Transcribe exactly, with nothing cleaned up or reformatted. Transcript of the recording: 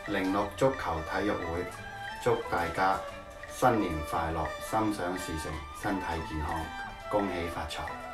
零六足球體育會祝大家新年快樂，心想事成，身體健康，恭喜發財。